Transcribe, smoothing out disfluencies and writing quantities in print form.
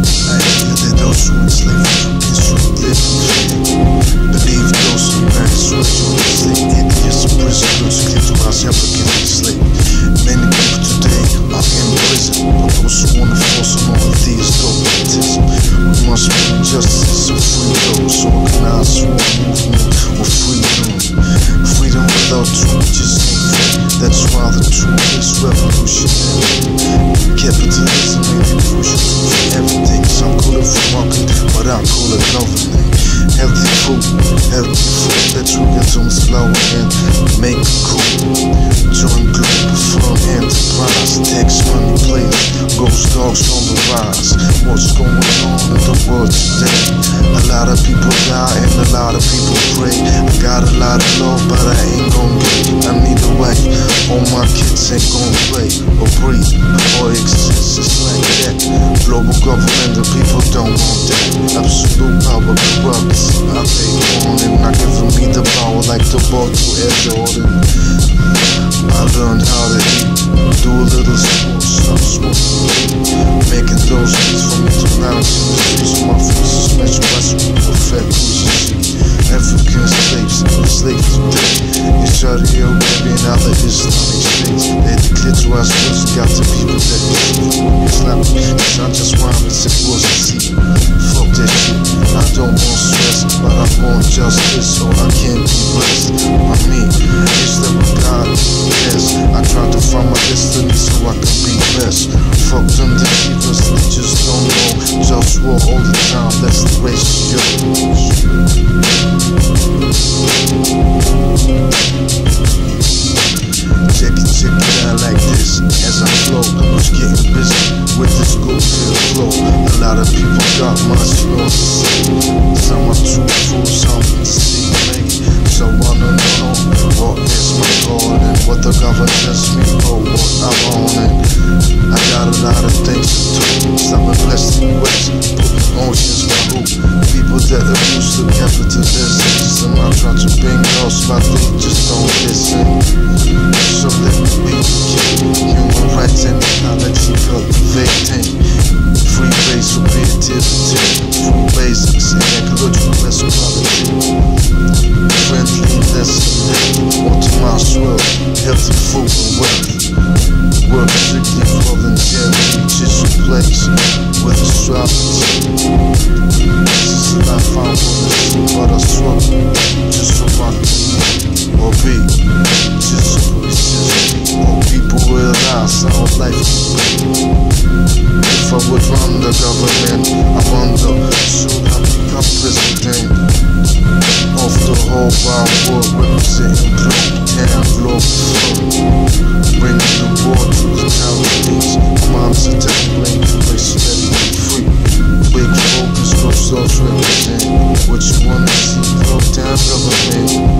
those who enslave should live in fear. Believe those who parents were to enslave idiots, prisoners, clitoris, African enslaved. Many people today are in prison, but those who want to force on all of these dogmatism. We must bring justice and free those organized war movement or freedom. Freedom without truth just ain't free. That's why the truth is revolutionary. Capitalism ain't the crucial tool for everything. Some call it free market, but I call it government. Healthy food that you get on flour and make it cool. Join Globalfirm enterprise, tax money plays, GhostDogz on the rise. What's going on in the world today? A lot of people die and a lot of people pray. I got a lot of love, but I ain't gon' get. I need a way. All my kids ain't gon' play or breathe or exist. It's like that. Global government, the people don't want that. Absolute power corrupts. I take on and not giving me the power like the ball to Air Jordan. I learned how to eat, do a little sports, stop smoking, making those beats for me to lounge in the streets of my faces, smash bicycle with fat cruises. African slaves today, in Saudi Arabia and other Islamic states. They declare to us what's got the people that Islam. It's not just rhyme, it's supposed to see. Fuck that shit, I don't want stress, but I want justice, so I can't be blessed. I mean, it's the God, yes. I try to find my destiny so I can be best. Fuck them deceivers, they just don't know. JustWar all the time, that's the ratio. Check it out like this, as I flow, was getting busy with this good flow. A lot of people got much more to say. Some are too full, some see me. So I don't know what is my God and what the government tells me, or what I'm on. And I got a lot of things to do. Stop investing ways, putting oceans my hoop. People that abuse the capitalism, I try to bring those, but they just don't listen. So let me be the king. Human rights and equality cultivating. Free base for creativity, free basics and ecological equality. Friendly lesson, optimized world, healthy food and wealth. Work strictly voluntarily, just a place with astrology. This is a life I wanna see, but I struggle just so I can or be just so more people realize how life can be. If I would run the government, I wonder, should I become president of the whole wide world, representing Globalfirm, bringing the world to the realities. Moms are taking to race steady and free. Big focus, GhostDogz represent what you wanna see. Low down government.